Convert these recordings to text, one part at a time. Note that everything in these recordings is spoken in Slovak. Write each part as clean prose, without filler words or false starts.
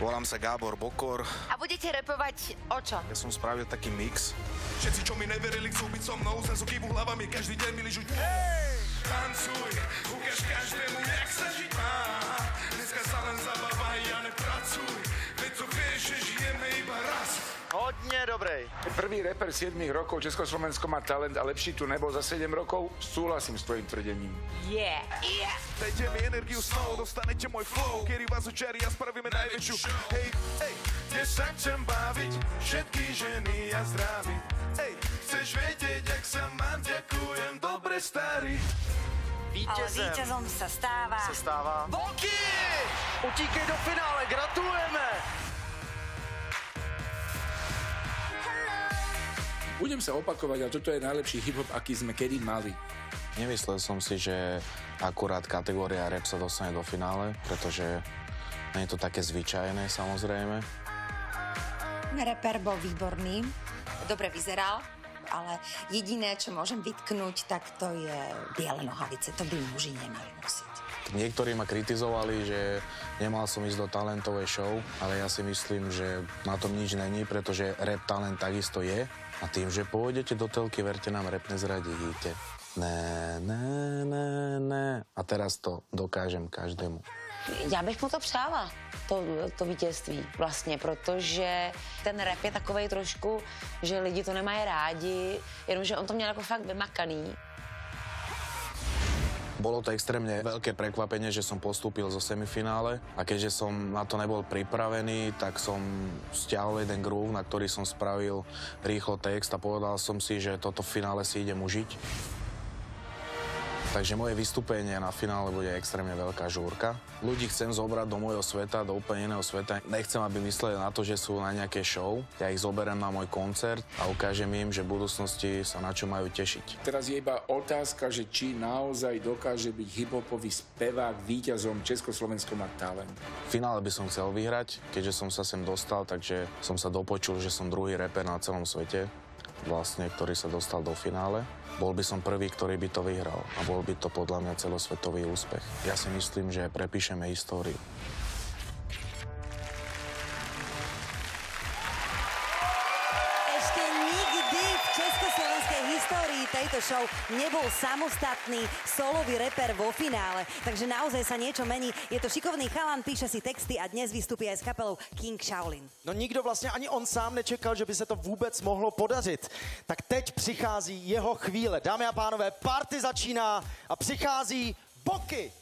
Volám sa Gábor Bokor. A budete repovať o čom? Ja som spravil taký mix. Všetci, čo mi neverili, chcú byť so mnou, sen sú kývu hlavami, každý deň mi ližuť. Hej! Tancuj, ukáž každému, jak sa žiť má. Dneska sa len zabávaj a nepracuj, veď to vieš, že žijeme iba raz. Hodne dobrej. Prvý reper 7 rokov, Československo má talent a lepší tu nebol za 7 rokov. Súhlasím s tvojím tvrdením. Yeah. Dajte mi energiu snou, dostanete môj flow, kedy vás učarí a spravíme najväčšiu. Hej, hej, kde sa chcem baviť, všetky ženy ja zdravím. Hej, chceš vedieť, jak sa mám, ďakujem, dobre starý. Ale víťazom sa stáva... Boky! Utíkej do finále, gratulujeme! Budem sa opakovať, ale toto je najlepší hip-hop, aký sme kedy mali. Nemyslel som si, že akurát kategória rap sa dostane do finále, pretože nie je to také zvyčajné, samozrejme. Reper bol výborný, dobre vyzeral, ale jediné, čo môžem vytknúť, tak to je biele nohavice. To by muži nemali nosiť. Niektorí ma kritizovali, že nemal som ísť do talentovej show, ale ja si myslím, že na tom nič není, pretože rap talent takisto je. A tým, že pôjdete do telky, verte nám, rap nezradíte. Ne. A teraz to dokážem každému. Já bych mu to přála, to vítězství vlastně, protože ten rap je takovej trošku, že lidi to nemají rádi, jenomže on to měl jako fakt vymakaný. Bolo to extrémne veľké prekvapenie, že som postúpil zo semifinále a keďže som na to nebol pripravený, tak som stiahol jeden groove, na ktorý som spravil rýchlo text a povedal som si, že toto v finále si idem užiť. Takže moje vystúpenie na finále bude extrémne veľká žúrka. Ľudí chcem zobrať do môjho sveta, do úplne iného sveta. Nechcem, aby mysleli na to, že sú na nejaké show. Ja ich zoberiem na môj koncert a ukážem im, že v budúcnosti sa na čo majú tešiť. Teraz je iba otázka, že či naozaj dokáže byť hip-hopový spevák víťazom Československo má talent. V finále by som chcel vyhrať, keďže som sa sem dostal, takže som sa dopočul, že som druhý reper na celom svete, vlastne, ktorý sa dostal do finále. Bol by som prvý, ktorý by to vyhral a bol by to podľa mňa celosvetový úspech. Ja si myslím, že prepíšeme históriu. Ešte nikdy v československej histórii tejto show nebol samostatný solový reper vo finále. Takže naozaj sa niečo mení. Je to šikovný chalan, píše si texty a dnes vystupí aj s kapelou King Shaolin. No nikdo vlastně ani on sám nečekal, že by se to vůbec mohlo podařit. Tak teď přichází jeho chvíle. Dámy a pánové, party začíná a přichází Boky.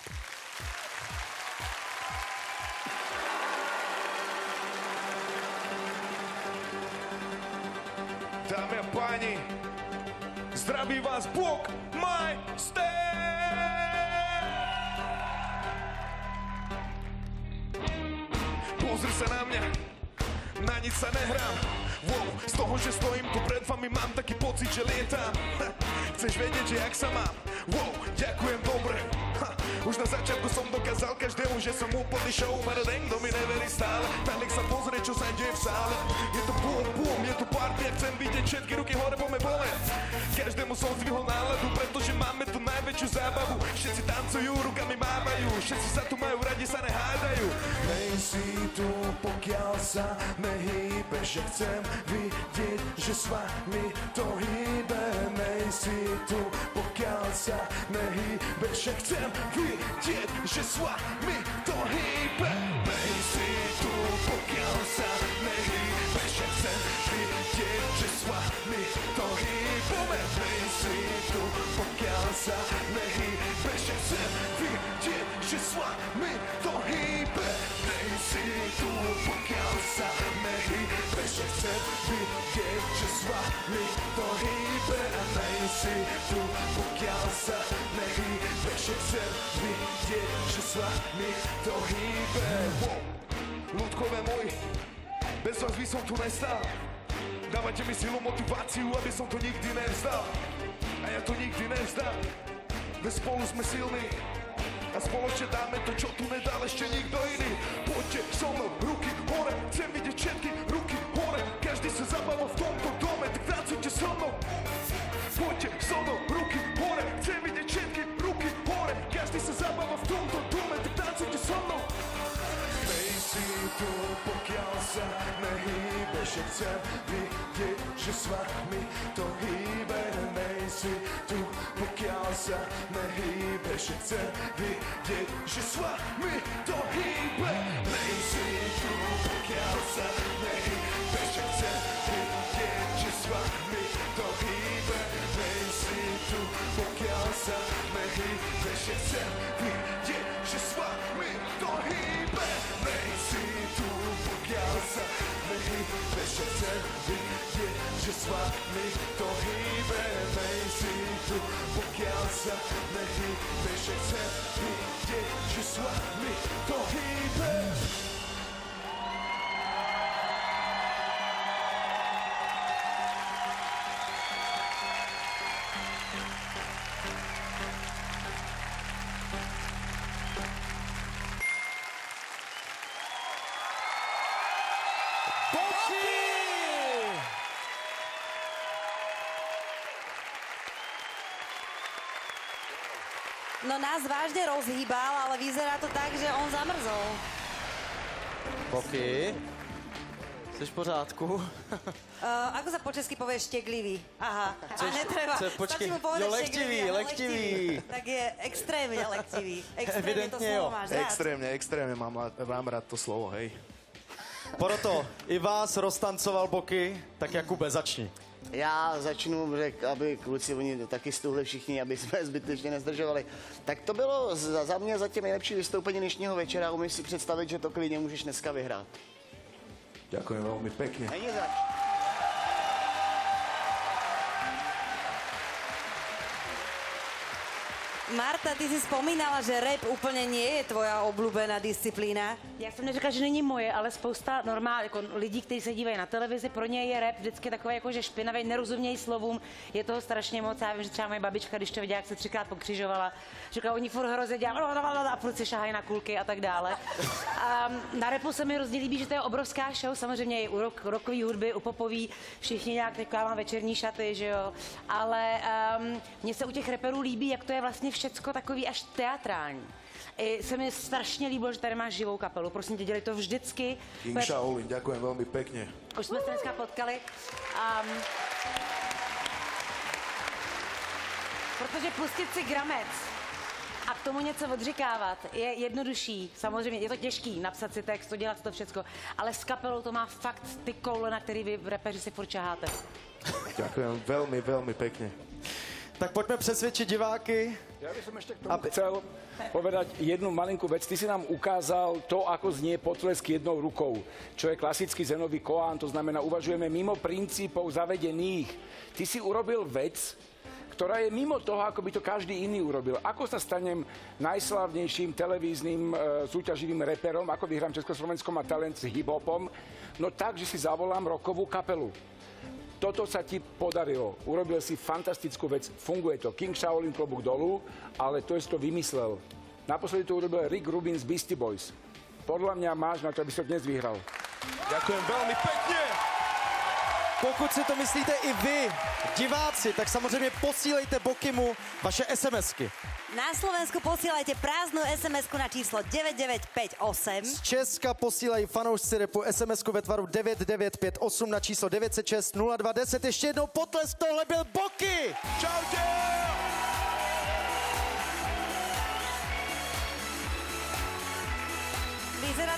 Dámy a páni, zdraví vás Bok Majster! Pozri sa na mňa, na nič sa nehrám. Wow, z toho, že stojím tu pred vami, mám taký pocit, že lietam. Chceš vedieť, že jak sa mám? Wow, ďakujem, dobre. Už na začiatku som dokázal každému, že som úplný showman. Kto mi neverí stále, tak nech sa pozrie, čo sa deje v sále. Je to boom, boom, je tu party, ja chcem vidieť všetky ruky hore, poďme bole. Každému som zdvihol náladu, pretože máme tu najväčšiu zábavu. Všetci tancujú, rukami mávajú, všetci sa tu majú radi, sa nehádajú. Nej si tu, pokiaľ sa nehýbeš, že chcem vidieť, že s vami to hýbe. Nej si tu, pokiaľ sa nehýbeš, že chcem vidieť, že s vami to hýbe. Nej si tu, pokiaľ sa nehýbeš, že chcem vidieť, že s vami to hýbe. Nej si tu, pokiaľ sa nehýbeš, že chcem vidieť, že s vami to hýbe. Nej si tu, pokiaľ sa nehýbeš, že chcem vidieť, že s vami to hýbe. Nej si tu, pokiaľ sa nehýbeš, že chcem vidieť, že s vami to hýbe. Ľudkové moji, bez vás by som tu nestal. Dávate mi silu, motiváciu, aby som to nikdy nevzdal. A ja to nikdy nevzdám. Veď spolu sme silní a spoločne dáme to, čo tu nedal ešte nikto iný. Poďte so mnou, ruky hore, chcem vidieť všetky ruky hore. Každý sa zabáva v tomto dome, tak tancujte so mnou. Poďte so mnou, ruky hore, chcem vidieť všetky ruky hore. Každý sa zabáva v tomto dome, tak tancujte so mnou. Hej si tu, chcem vidět, že s vámi to hýbe. Nejsi tu, pokiaľ sa nehýbeš. Chcem vidět, že s vámi to hýbe. Nejsi tu, pokiaľ sa nehýbeš. Chcem vidět, že s vámi to hýbe. Nejsi tu, pokiaľ sa nehýbeš. Chcem vidět, že s vámi to hýbe. Nejsi tu, pokiaľ sa nehýbeš. Chcem vidět, že s vámi to hýbe. Nejsi tu, pokiaľ sa nehýbeš. Chcem vidět, že s vámi to hýbe. No nás vážne rozhýbal, ale vyzerá to tak, že on zamrzol. Boky, jsi v pořádku? Ako sa po česky povie šteklivý? Aha, a netreba. Stačí mu povedať lektivý. Tak je extrémne lektivý. Extrémne to slovo máš rád. Extrémne mám rád to slovo, hej. Proto i vás roztancoval Boky, tak Jakube, začni. Já začnu, aby kluci, oni taky stuhli všichni, aby jsme zbytečně nezdržovali. Tak to bylo za mě zatím nejlepší vystoupení dnešního večera. Umíš si představit, že to klidně můžeš dneska vyhrát. Ďakujem veľmi pekne. Není zač. Marta, ty si spomínala, že rap úplně nie je tvoja obľúbená disciplína. Já jsem neřekla, že není moje, ale spousta jako lidí, kteří se dívají na televizi, pro ně je rap vždycky takový jako, že špinavý, nerozumějí slovům, je toho strašně moc. Já vím, že třeba moje babička, když to viděla, jak se 3krát pokřižovala, říkala, oni furt hrozně dělají a furt si šahají na kulky a tak dále. A na rapu se mi hrozně líbí, že to je obrovská show, samozřejmě i u rockový hudby, u popový, všichni nějak teďka mám večerní šaty, že jo, ale mně se u těch raperů líbí, jak to je vlastně všecko takový až teatrální. I se mi strašně líbilo, že tady máš živou kapelu. Prosím tě, dělej to vždycky. King Shaolin, ďakujem veľmi pekne. Už jsme se dneska potkali. Protože pustit si gramec a k tomu něco odříkávat je jednodušší. Samozřejmě je to těžký napsat si text, udělat to všecko, ale s kapelou to má fakt ty koule, na který vy repeři si furt čaháte. Ďakujem veľmi, veľmi pekne. Tak pojďme přesvědčit diváky. Ja by som ešte k tomu chcel povedať jednu malinkú vec. Ty si nám ukázal to, ako znie potlesk jednou rukou, čo je klasický Zenový koán, to znamená, uvažujeme mimo princípov zavedených. Ty si urobil vec, ktorá je mimo toho, ako by to každý iný urobil. Ako sa stanem najslávnejším televíznym súťaživým reperom, ako vyhrám Československom a talent s hip-hopom? No tak, že si zavolám rockovú kapelu. Toto sa ti podarilo. Urobil si fantastickú vec. Funguje to. King Shaolin, klobúk dolu, ale to si to vymyslel. Naposledy to urobil Rick Rubin z Beastie Boys. Podľa mňa máš na to, aby si to dnes vyhral. Ďakujem veľmi pekne. Pokud si to myslíte i vy, diváci, tak samozřejmě posílejte Bokimu vaše SMSky. Na Slovensku posílajte prázdnou SMS-ku na číslo 9958. Z Česka posílají fanoušci repu SMS-ku ve tvaru 9958 na číslo 906 0210. Ještě jednou potlesk, tohle byl Boky! Čaute!